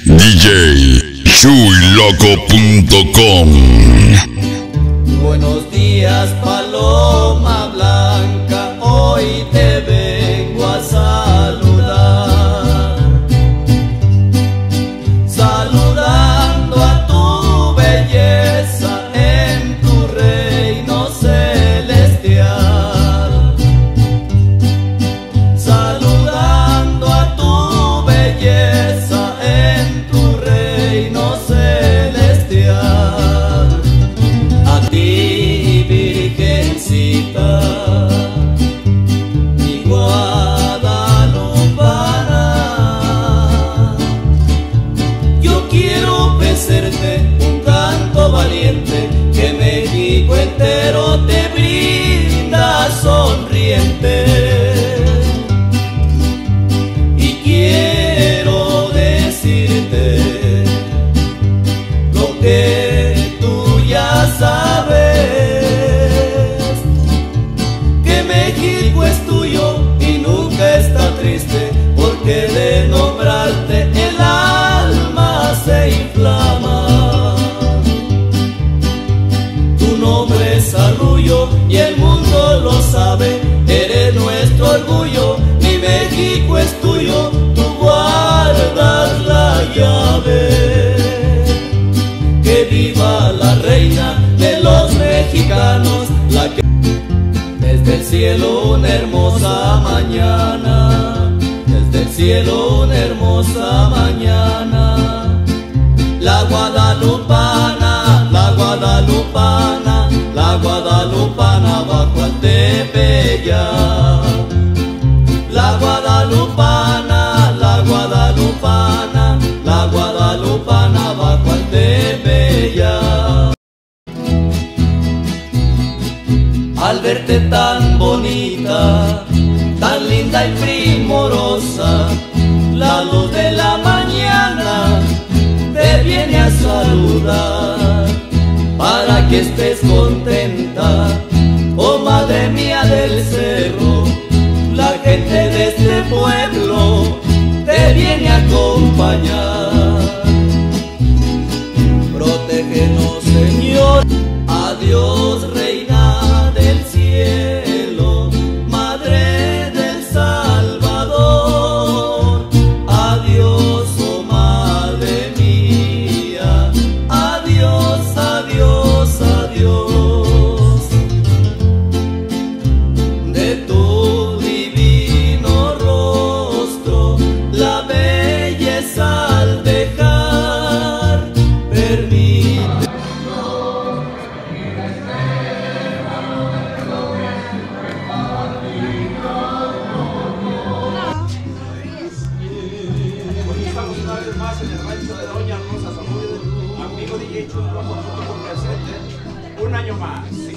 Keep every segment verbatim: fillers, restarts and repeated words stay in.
D J chuy loco punto com. Buenos días, paloma blanca, hoy te vengo a saludar, saludando a tu belleza en tu reino celestial, saludando a tu belleza en tu reino celestial. A ti, Virgencita, mi guadalupana, yo quiero ofrecerte un canto valiente que México entero te brinda sonriente. Y quiero decirte lo que tú ya sabes, que México es tuyo y nunca está triste, porque de nombrarte el alma se inflama. Tu nombre es Arrullo y el mundo lo sabe, eres nuestro orgullo, mi México es tuyo, tú guardas la llave. Que viva la reina de los mexicanos, la que desde el cielo una hermosa mañana, desde el cielo una hermosa mañana, la guadalupana, la guadalupana, la guadalupana bajo al Tepeyac, la guadalupana, la guadalupana, la guadalupana bajo al Tepeyac. Al verte tan bonita, tan linda y primorosa, la luz de la mañana te viene a saludar, para que estés contenta, oh madre mía del cerro, la gente de este pueblo te viene a acompañar. Protégenos, Señor, adiós, reina del cielo, madre del Salvador, adiós, oh madre mía, adiós, adiós, adiós. De tu divino rostro la belleza al dejar permite. Estamos una vez más en el rancho de Doña Rosa Zamudio, amigo D J Chuy Loco punto com presente, un año más. Sí.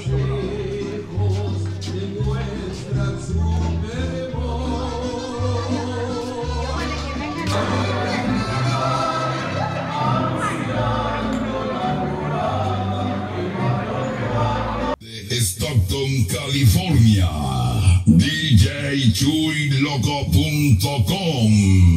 De Stockton, California, D J chuy loco punto com.